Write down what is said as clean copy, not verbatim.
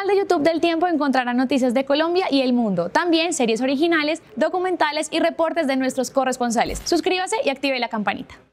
de YouTube del Tiempo encontrarán noticias de Colombia y el mundo, también series originales, documentales y reportes de nuestros corresponsales. Suscríbase y active la campanita.